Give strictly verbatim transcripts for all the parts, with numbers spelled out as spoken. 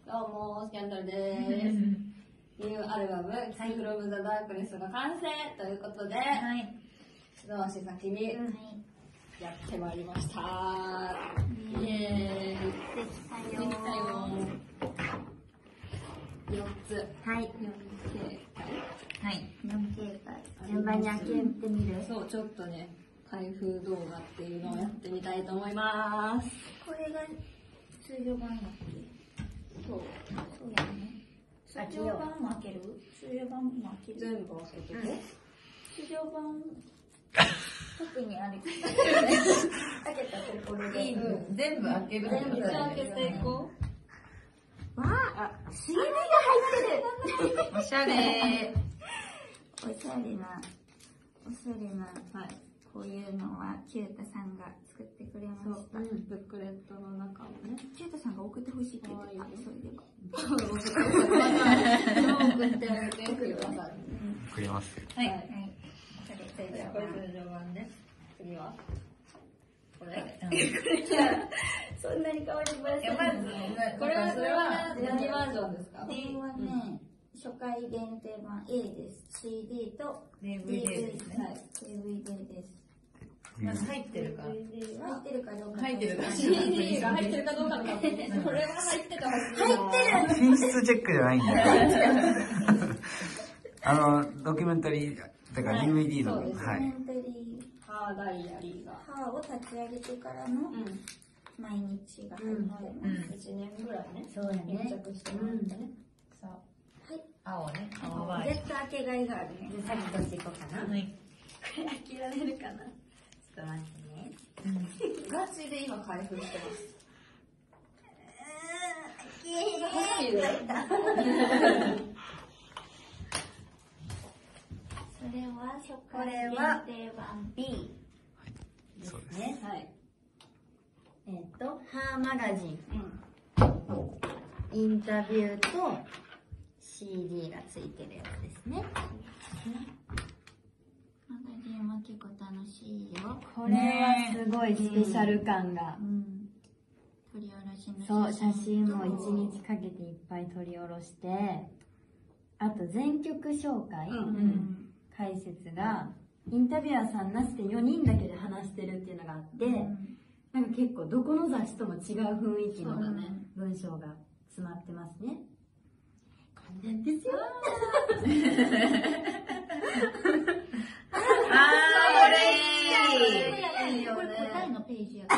どうも、スキャンダルです。ニューアルバム、キスフロムザダークネスが完成ということで、はい、一足先にやってまいりました。イエーイ。できたよ。できたよ。よっつ。はい。よんけいかい。はい。よんけいかい。順番に開けてみる？そう、ちょっとね、開封動画っていうのをやってみたいと思います。これが通常版やっけ？そう。そうやね。通常版も開ける？通常版も開ける？全部開けてる？通常版、特にあれ。開けたところで。いいの？全部開ける？全部開けていこう。わあ、シーディー が入ってる。おしゃれ。おしゃれな、おしゃれな、はい。こういうのはキュータさんが作ってくれました。うん、ブックレットの中をね。キュータさんが送ってほしいって言ってた。それでは。送ってあげてください。 送ります。 はい。はい。それ、それじゃあ、これ通常版ね。次はこれ。そんなに変わりません。これは、これは何バージョンですか？これはね、初回限定版 A です。シーディー と ディーブイディー ですね。はい。ディーブイディー です。まず入ってるか。入ってるかどうか。入ってるか。シーディー が入ってるかどうかの確認です。これは入ってたはず。入ってる。 品質チェックじゃないんだよ。あの、ドキュメンタリー、だから ディーブイディー の。はい。ドキュメンタリー、ハーダイアリーが。ハーを立ち上げてからの毎日が入ってます。いちねんぐらいね。そうやね。密着してもらってね。そう。はい。青ね。青は。絶対開けがいがあるね。さっきとしていこうかな。はい。これ開けられるかな。ちょっと待ってね。ガチで今開封してます。開けー。それは初回限定版 B ですね。はい。えっと、ハーマガジン。インタビューと シーディー がついてるやつですね。マガジンは結構楽しいよ。これはすごいスペシャル感が。撮り下ろしのそう、写真もいちにちかけていっぱい撮り下ろして、あと全曲紹介、解説が、インタビュアーさんなしでよにんだけで話してるっていうのがあって、なんか結構どこの雑誌とも違う雰囲気の文章が詰まってますね。完全ですよ。あー、これいい。これ答えのページや。こ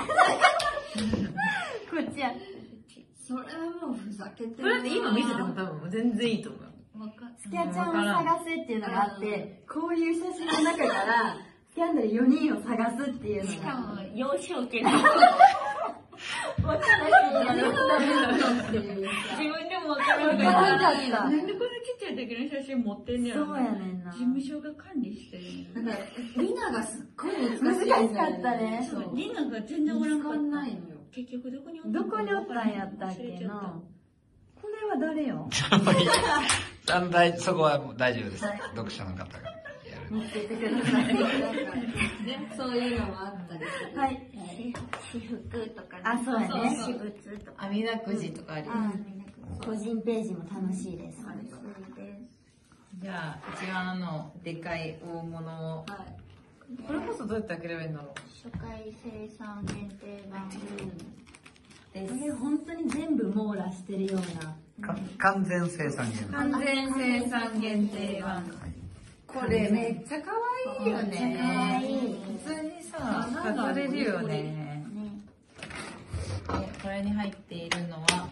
っちや。それはもうふざけてる。これだって今見せても多分全然いいと思う。スキャちゃんを探せっていうのがあって、こういう写真の中からスキャンダルよにんを探すっていうのが。しかも幼少期の。分からない。自分でも分からなかった。なんでこんなちっちゃい時の写真持ってんねやろ。そうやねんな。事務所が管理してる。なんかリナがすっごい難しかったね。リナが全然おらんかったないのよ。結局どこにおったん？どこにおったんやったっけな。これは誰よ？ あの大そこは大丈夫です。読者の方が見つけてください。ね、そういうのもあったりする。はい。私服とか、あ、そうやね。私物とか、網だくじとかあります。個人ページも楽しいです。 じゃあ一番のでかい大物を。これこそどうやって開ければいいんだろう。 初回生産限定版。これ本当に全部網羅してるような。 完全生産限定。 完全生産限定版。これめっちゃ可愛いよね。めっちゃ可愛い。普通にさ、飾れるよね。で、これに入っているのは、はい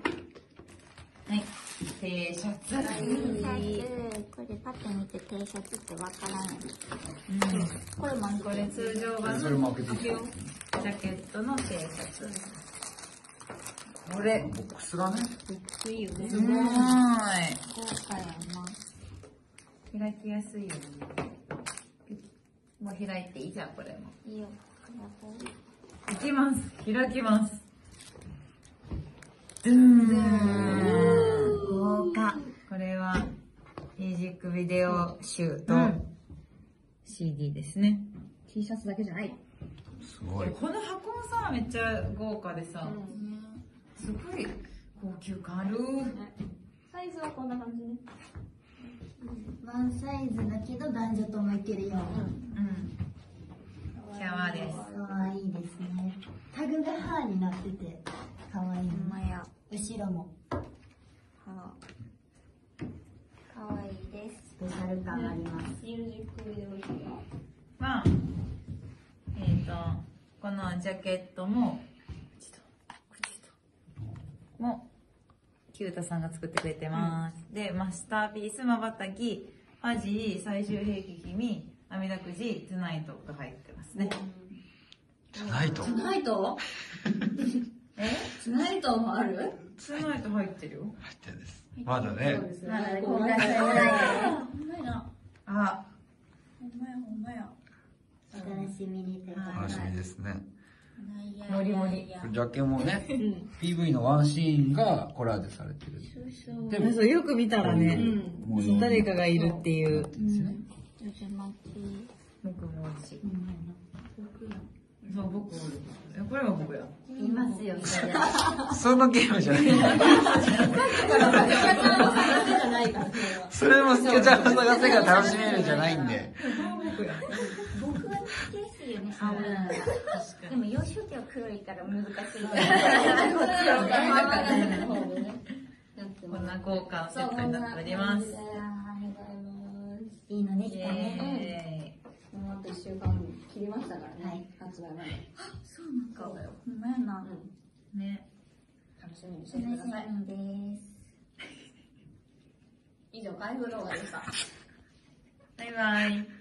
、T シャツ。T シャツ。これパッと見て T シャツってわからない。うん。これもこれ通常版のジャケットの T シャツ。これボックスがね。 ボックスいいよね。 すごい。豪華やな。開きやすいよね。もう開いていいじゃん、これも。 いいよ。 いきます。開きます。ドゥーン。 豪華。 これはミュージックビデオ集と シーディー ですね。 T シャツだけじゃない。 すごい。 この箱もさ、めっちゃ豪華でさ。すごい高級感ある。 サイズはこんな感じね。 ワンサイズだけど男女ともいけるような。 うん。シャワーです。 かわいいですね。タグが歯になっててかわいい。 まや。 後ろもはかわいいです。 スペシャル感あります。 ミュージックビデオまあ、えっ、ー、と、このジャケットも、も、キュータさんが作ってくれてます。うん、で、マスターピース、まばたき、ファジー、最終兵器君、あみだくじ、トゥナイトが入ってますね。 トゥナイトトゥナイトえトゥナイトもあるトゥナイト入ってるよ。 入ってるんです。まだね。 まだ公開されてない。 ほんまやな。 あ、 ほんまやほんまや。 お楽しみにってこと楽しみですね。 もりもり。 ジャケもね、ピーブイ のワンシーンがコラージュされてる。 でもそうよく見たらね、誰かがいるっていう。僕も美味しい。そう、僕おる。これは僕や。 いますよ、そりゃ。 そのゲームじゃない。それもスケちゃんを探せが楽しめるじゃないんで。 僕は好きですよね、青い。でも、幼少期は黒いから難しい。 こんな効果セットになっております。 いいのできたね。 もうあといっしゅうかん切りましたからね、発売まで。あ、そうなんか。ほんまやな。 ね。 楽しみにしてください。以上、開封動画でした。 バイバイ。